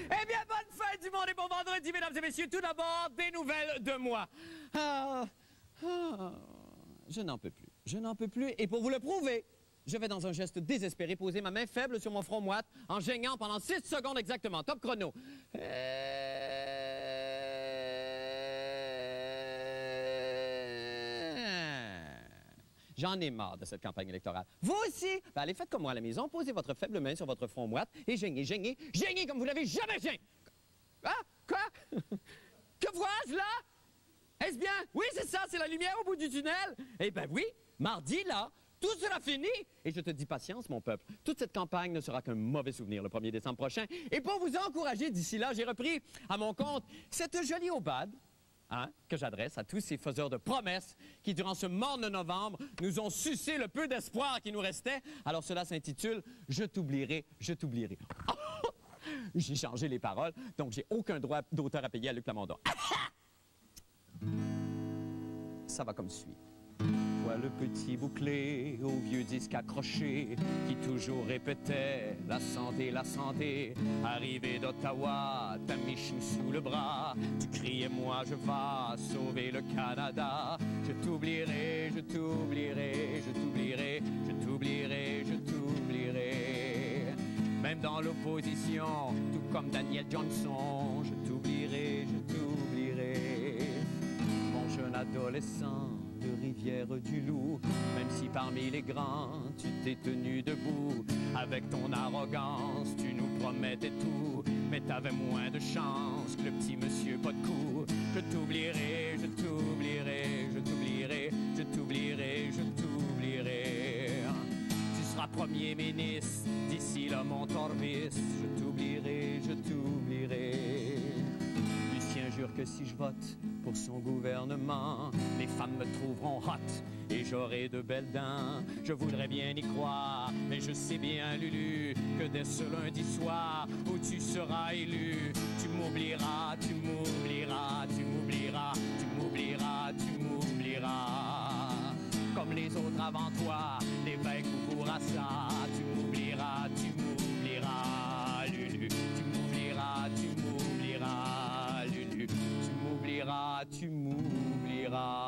Eh bien, bonne fête du monde et bon vendredi, mesdames et messieurs. Tout d'abord, des nouvelles de moi. Je n'en peux plus. Je n'en peux plus. Et pour vous le prouver, je vais dans un geste désespéré poser ma main faible sur mon front moite en geignant pendant 6 secondes exactement. Top chrono. J'en ai marre de cette campagne électorale. Vous aussi? Ben, allez, faites comme moi à la maison. Posez votre faible main sur votre front moite et geignez, geignez, geignez comme vous l'avez jamais geigné. Ah? Quoi? Que vois-je là? Est-ce bien? Oui, c'est ça, c'est la lumière au bout du tunnel. Eh ben oui, mardi, là, tout sera fini. Et je te dis patience, mon peuple. Toute cette campagne ne sera qu'un mauvais souvenir le 1er décembre prochain. Et pour vous encourager d'ici là, j'ai repris à mon compte cette jolie aubade que j'adresse à tous ces faiseurs de promesses qui, durant ce morne novembre, nous ont sucé le peu d'espoir qui nous restait. Alors cela s'intitule « Je t'oublierai, je t'oublierai ». J'ai changé les paroles, donc j'ai aucun droit d'auteur à payer à Luc Plamondon. Ça va comme suit. Toi le petit bouclé au vieux disque accroché qui toujours répétait la santé, arrivé d'Ottawa, ta michou sous le bras, tu criais moi je vais sauver le Canada, je t'oublierai, je t'oublierai, je t'oublierai, je t'oublierai, je t'oublierai. Même dans l'opposition, tout comme Daniel Johnson, je t'oublierai, je t'oublierai. Mon jeune adolescent de Rivière-du-Loup, même si parmi les grands, tu t'es tenu debout. Avec ton arrogance, tu nous promettais tout, mais t'avais moins de chance que le petit monsieur pas de cou. Je t'oublierai, je t'oublierai, je t'oublierai, je t'oublierai, je t'oublierai. Tu seras premier ministre d'ici là, mon Torvis. Je t'oublierai, je t'oublierai. Lucien jure que si je vote pour son gouvernement, les femmes me trouveront hot et j'aurai de belles dents. Je voudrais bien y croire, mais je sais bien, Lulu, que dès ce lundi soir où tu seras élu, tu m'oublieras, tu m'oublieras, tu m'oublieras, tu m'oublieras, tu m'oublieras. Comme les autres avant toi, l'évêque ou Bourassa, tu m'oublieras, Lulu, tu m'oublieras, Lulu, tu m'oublieras, tu m'oublieras.